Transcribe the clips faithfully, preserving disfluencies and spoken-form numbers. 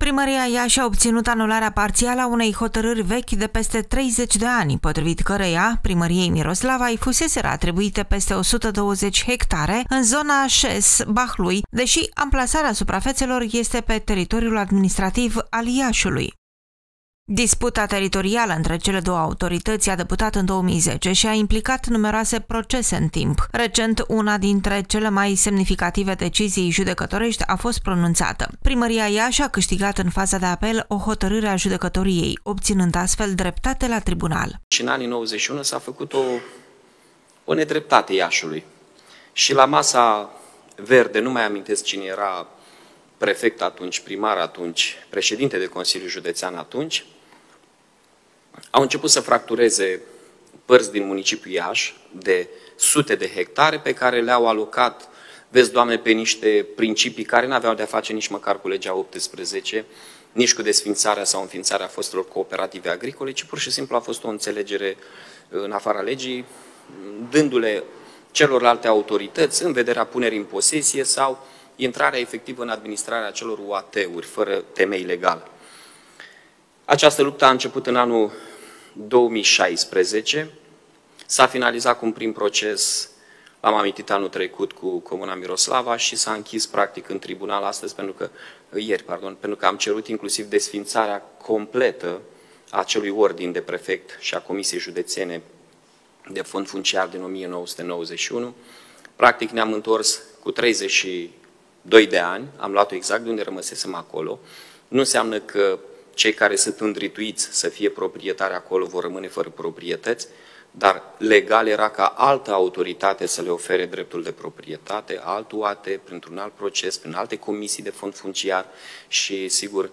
Primăria Iași a obținut anularea parțială a unei hotărâri vechi de peste treizeci de ani, potrivit căreia primăriei Miroslava îi fuseseră atribuite peste o sută douăzeci hectare în zona Șes, Bahlui, deși amplasarea suprafețelor este pe teritoriul administrativ al Iașiului. Disputa teritorială între cele două autorități a debutat în două mii zece și a implicat numeroase procese în timp. Recent, una dintre cele mai semnificative decizii judecătorești a fost pronunțată. Primăria Iași a câștigat în faza de apel o hotărâre a judecătoriei, obținând astfel dreptate la tribunal. Și în anii nouăzeci și unu s-a făcut o, o nedreptate Iașiului. Și la masa verde, nu mai amintesc cine era prefect atunci, primar atunci, președinte de Consiliul Județean atunci, au început să fractureze părți din municipiul Iași de sute de hectare pe care le-au alocat, vezi, Doamne, pe niște principii care nu aveau de-a face nici măcar cu legea optsprezece, nici cu desfințarea sau înființarea fostelor cooperative agricole, ci pur și simplu a fost o înțelegere în afara legii, dându-le celorlalte autorități în vederea punerii în posesie sau intrarea efectivă în administrarea acelor U A T-uri fără temei legal. Această luptă a început în anul două mii șaisprezece, s-a finalizat cu un prim proces, l-am amintit anul trecut cu Comuna Miroslava și s-a închis practic în tribunal astăzi, pentru că, ieri, pardon, pentru că am cerut inclusiv desfințarea completă a acelui ordin de prefect și a Comisiei Județene de Fond Funciar din o mie nouă sute nouăzeci și unu. Practic ne-am întors cu treizeci și doi de ani, am luat-o exact de unde rămăsesem acolo. Nu înseamnă că cei care sunt îndrituiți să fie proprietari acolo vor rămâne fără proprietăți, dar legal era ca altă autoritate să le ofere dreptul de proprietate, alt U A T, printr-un alt proces, prin alte comisii de fond funciar și, sigur,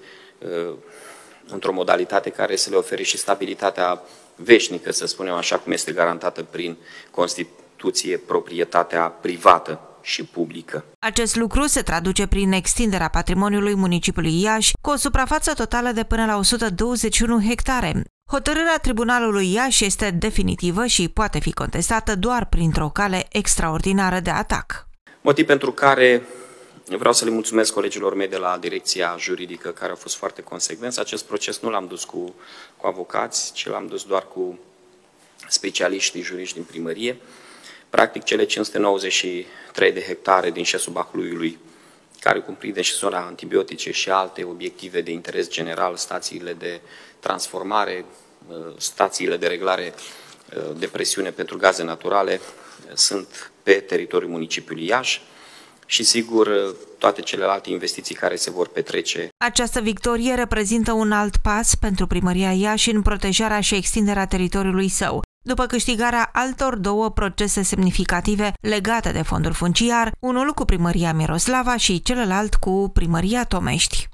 într-o modalitate care să le ofere și stabilitatea veșnică, să spunem așa, cum este garantată prin Constituție, proprietatea privată și publică. Acest lucru se traduce prin extinderea patrimoniului municipiului Iași cu o suprafață totală de până la o sută douăzeci și unu hectare. Hotărârea Tribunalului Iași este definitivă și poate fi contestată doar printr-o cale extraordinară de atac. Motiv pentru care vreau să le mulțumesc colegilor mei de la Direcția Juridică, care au fost foarte consecvenți. Acest proces nu l-am dus cu, cu avocați, ci l-am dus doar cu specialiștii juriști din primărie. Practic, cele cinci sute nouăzeci și trei de hectare din șesul Bahluiului, care cuprinde și zona antibiotice și alte obiective de interes general, stațiile de transformare, stațiile de reglare de presiune pentru gaze naturale, sunt pe teritoriul municipiului Iași și, sigur, toate celelalte investiții care se vor petrece. Această victorie reprezintă un alt pas pentru primăria Iași în protejarea și extinderea teritoriului său, după câștigarea altor două procese semnificative legate de fondul funciar, unul cu primăria Miroslava și celălalt cu primăria Tomești.